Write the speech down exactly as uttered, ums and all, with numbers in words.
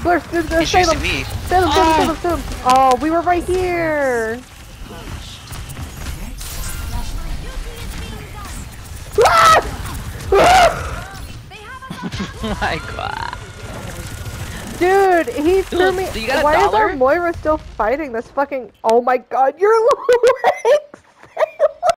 Blur, save them, He's save using them, me. save them, save them, save them. Oh, we were right here. Oh my god. Dude, he threw Dude, me. do you got a Why dollar? is our Moira still fighting this fucking? Oh my god, your legs!